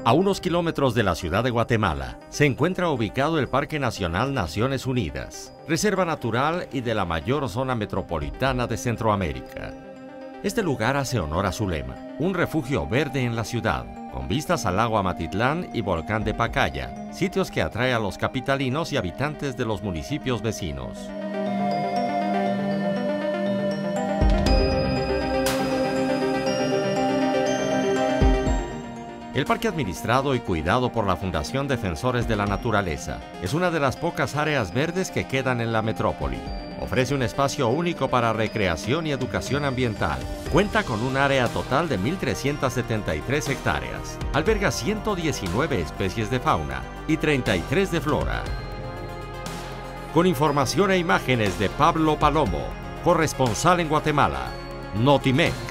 A unos kilómetros de la ciudad de Guatemala se encuentra ubicado el Parque Nacional Naciones Unidas, reserva natural y de la mayor zona metropolitana de Centroamérica. Este lugar hace honor a su lema, un refugio verde en la ciudad, con vistas al lago Amatitlán y volcán de Pacaya, sitios que atrae a los capitalinos y habitantes de los municipios vecinos. El parque, administrado y cuidado por la Fundación Defensores de la Naturaleza, es una de las pocas áreas verdes que quedan en la metrópoli. Ofrece un espacio único para recreación y educación ambiental. Cuenta con un área total de 1.373 hectáreas. Alberga 119 especies de fauna y 33 de flora. Con información e imágenes de Pablo Palomo, corresponsal en Guatemala, Notimex.